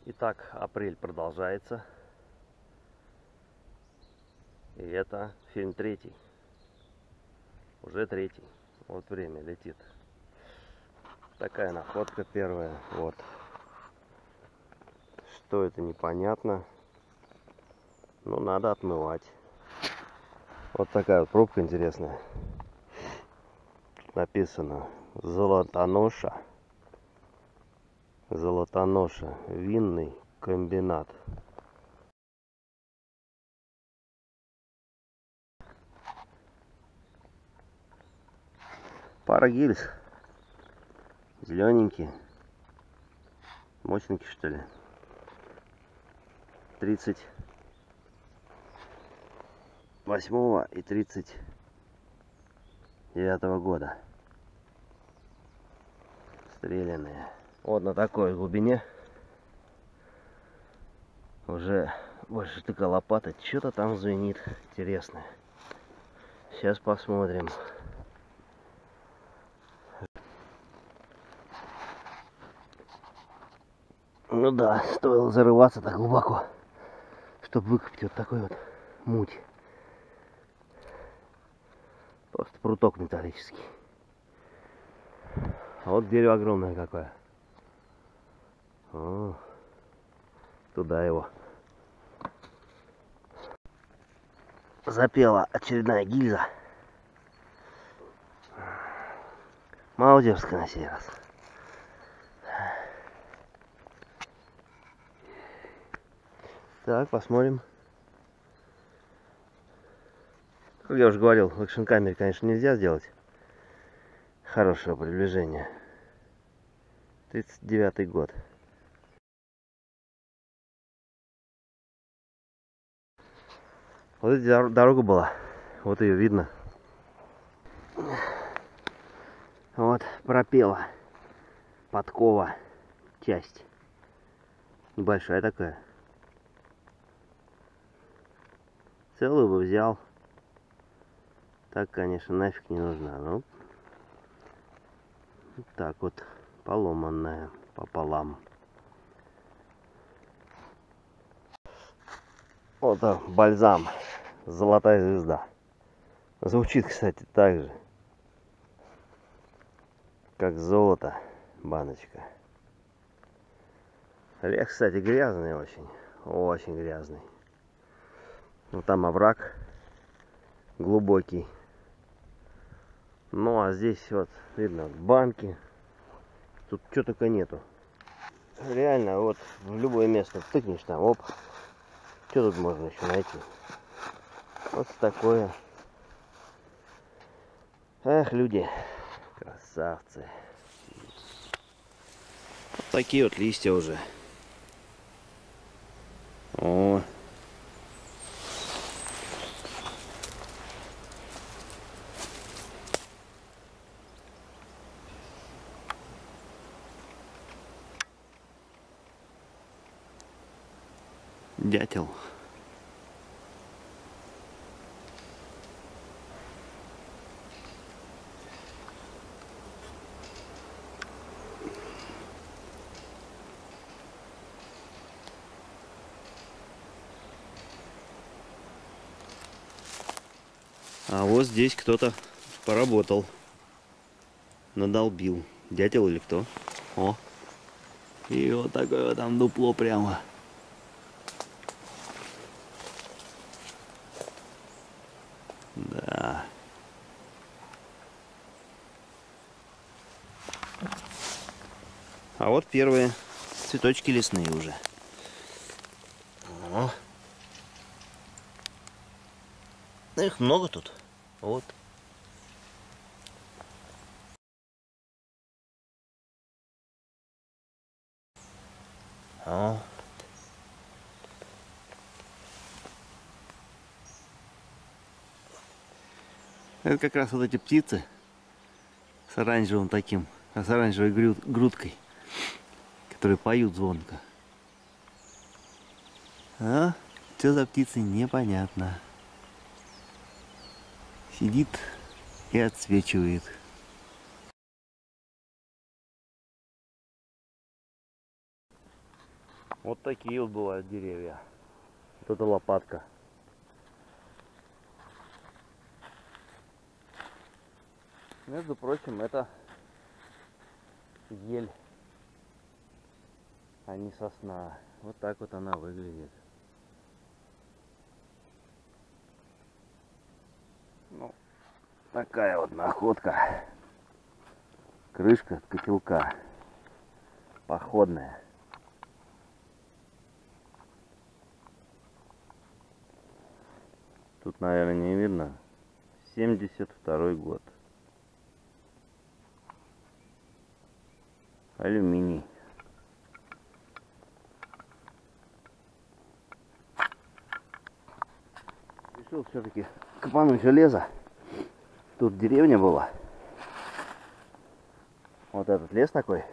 Итак, апрель продолжается. И это фильм третий. Уже третий. Вот время летит. Такая находка первая. Вот. Что это, непонятно. Но надо отмывать. Вот такая вот пробка интересная. Написано Золотоноша. Золотоноша. Винный комбинат. Пара гильз. Зелененькие. Мощненькие, что ли. 38 и 39 года. Стрелянные. Вот на такой глубине. Уже больше штыка лопата. Что-то там звенит. Интересное. Сейчас посмотрим. Ну да, стоило зарываться так глубоко, чтобы выкопать вот такой вот муть. Просто пруток металлический. А вот дерево огромное какое. О, туда его. Запела очередная гильза. Маузерская на сей раз. Так, посмотрим. Как я уже говорил, в экшн-камере, конечно, нельзя сделать хорошего приближения. 39-й год. Вот эта дорога была. Вот ее видно. Вот пропела. Подкова. Часть. Небольшая такая. Целую бы взял. Так, конечно, нафиг не нужна. Ну, вот так вот. Поломанная. Пополам. Вот бальзам. Золотая звезда. Звучит, кстати, так же. Как золото. Баночка. Орех, кстати, грязный очень. Очень грязный. Вот там овраг. Глубокий. Ну, а здесь вот видно банки. Тут что только нету. Реально, вот в любое место тыкнешь там, оп. Что тут можно еще найти? Вот такое. Эх, люди. Красавцы. Вот такие вот листья уже. О. Дятел. А вот здесь кто-то поработал. Надолбил. Дятел или кто? О. И вот такое вот там дупло прямо. Да. А вот первые цветочки лесные уже. О. Их много тут. Вот. О. Это как раз вот эти птицы с оранжевым таким, с оранжевой грудкой, которые поют звонко. А? Что за птицы, непонятно. Сидит и отсвечивает. Вот такие вот бывают деревья. Вот это лопатка. Между прочим, это ель, а не сосна. Вот так вот она выглядит. Ну, такая вот находка. Крышка от котелка. Походная. Тут, наверное, не видно. 72-й год. Алюминий. Решил все-таки копануть железо. Тут деревня была. Вот этот лес такой.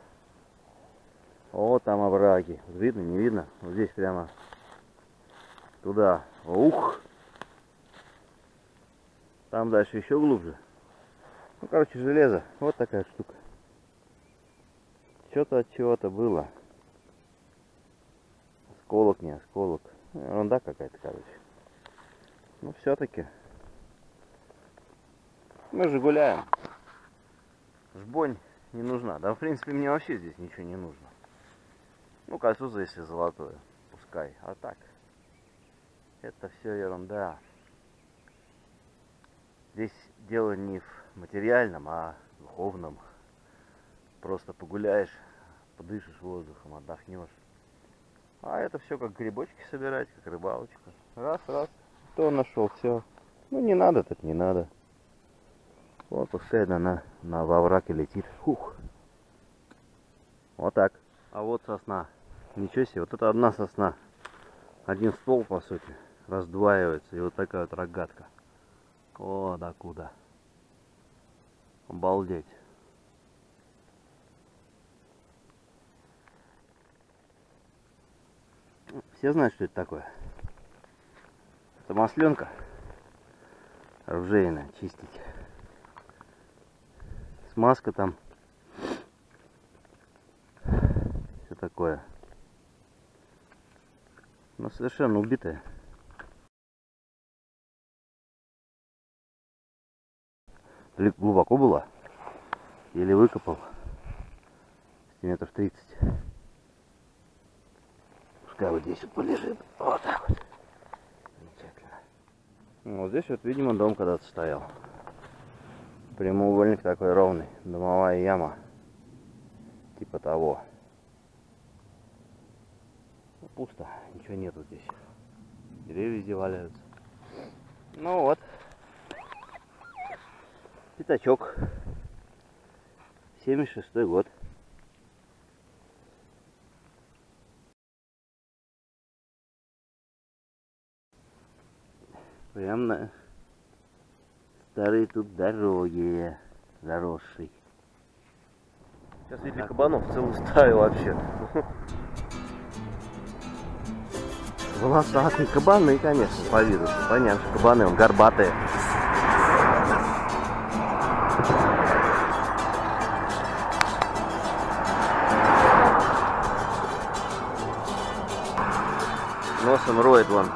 О, там овраги. Видно, не видно? Вот здесь прямо туда. Ух! Там дальше еще глубже. Ну, короче, железо. Вот такая штука. Что-то от чего-то было. Осколок, не осколок. Ерунда какая-то, короче. Ну, все-таки. Мы же гуляем. Жбонь не нужна. Да, в принципе, мне вообще здесь ничего не нужно. Ну, кольцо, если золотое. Пускай. А так. Это все ерунда. Здесь дело не в материальном, а в духовном. Просто погуляешь, подышишь воздухом, отдохнешь. А это все как грибочки собирать, как рыбалочка. Раз, кто нашел, все. Ну не надо, так не надо. Вот пускай она во враг и летит. Фух. Вот так. А вот сосна. Ничего себе, вот это одна сосна. Один ствол, по сути, раздваивается. И вот такая вот рогатка. О, да куда. Обалдеть. Все знают, что это такое? Это масленка оружейная, чистить. Смазка там. Все такое. Но совершенно убитая. Глубоко было? Или выкопал? Метров 30. Пускай вот здесь вот полежит. Вот так вот. Замечательно. Вот здесь вот, видимо, дом когда-то стоял. Прямоугольник такой ровный. Домовая яма. Типа того. Ну, пусто. Ничего нету здесь. Деревья везде валяются. Ну вот. Пятачок. 76-й год. Прям на старые тут дороги заросшие. Сейчас видели кабанов, целую стаю вообще. Волосатые кабаны, конечно, по виду. Понятно, что кабаны, он горбатые. Носом роет вон.